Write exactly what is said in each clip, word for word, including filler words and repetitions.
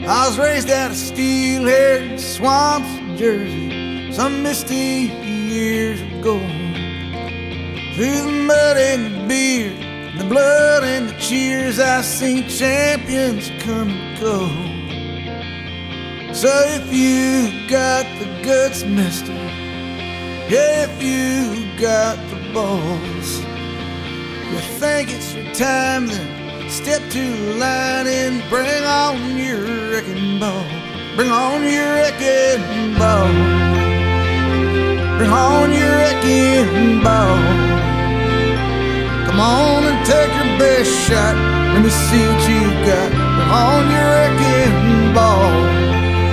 I was raised out of steel-haired swamps in Jersey some misty years ago. Through the mud and the beer, the blood and the cheers, I've seen champions come and go. So if you got the guts, mister, yeah, if you got the balls, you think it's your time, then step to the line and bring on your wrecking ball. Bring on your wrecking ball. Bring on your wrecking ball. Come on and take your best shot. Let me see what you got. Bring on your wrecking ball.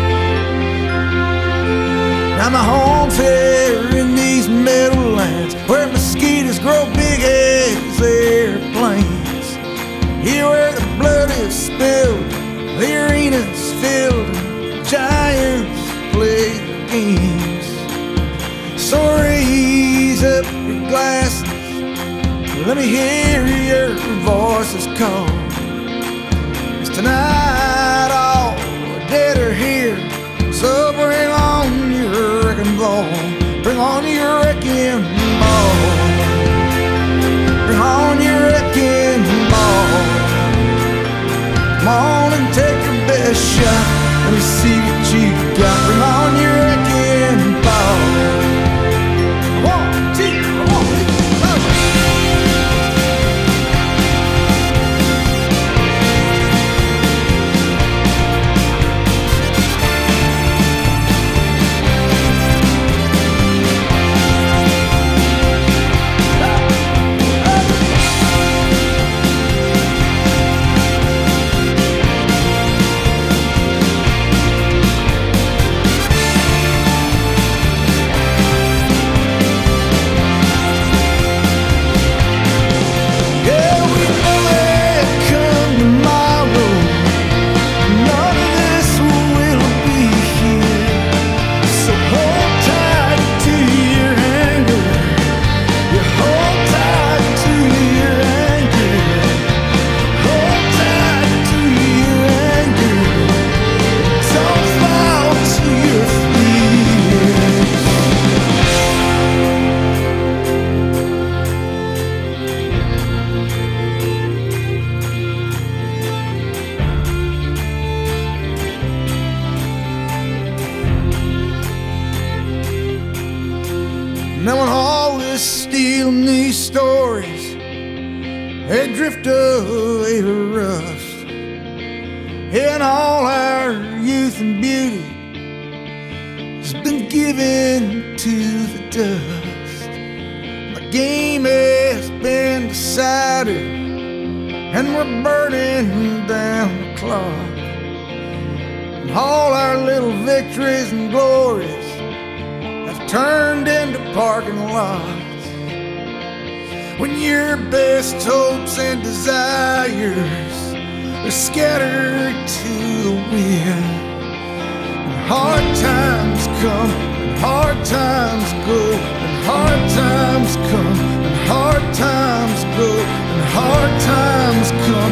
Now my home's here in these meadowlands where mosquitoes grow big as airplanes. Here where the blood is spilled, the arena's filled, and giants play their games. So raise up your glasses, let me hear your voices call. 'Cause tonight all the dead are here, so bring on your wrecking ball. Bring on your wrecking ball. Bring on your wrecking ball. Come on and take your best shot. Let me see what you got. Bring on your wrecking ball. One, two, one, two, oh. Now when all this steel and these stories, they drift away to rust, and all our youth and beauty has been given to the dust. The game has been decided, and we're burning down the clock, and all our little victories and glories turned into parking lots. When your best hopes and desires are scattered to the wind, and hard times come and hard times go, and hard times come and hard times go, and hard times come